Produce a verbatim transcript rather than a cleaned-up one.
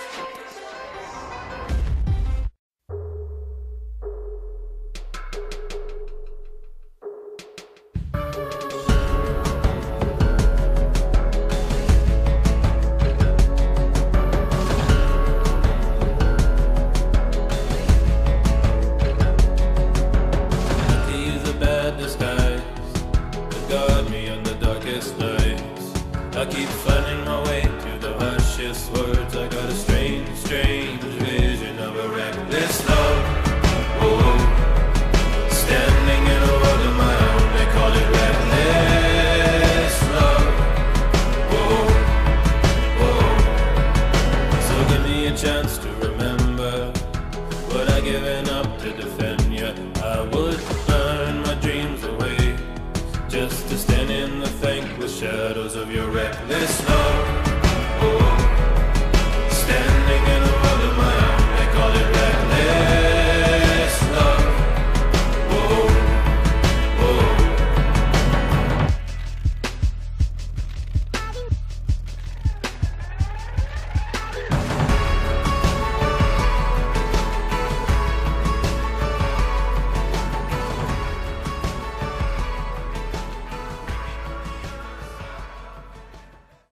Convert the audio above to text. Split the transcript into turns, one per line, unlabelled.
I keep finding my way to the harshest words. I got a strange, strange vision of a reckless love. Oh, standing in a world of my own, they call it reckless love. Oh, oh. So give me a chance to remember what I given up to defend you. I would burn my dreams away just to stand in the thankless shadows of your reckless love. Oh, standing in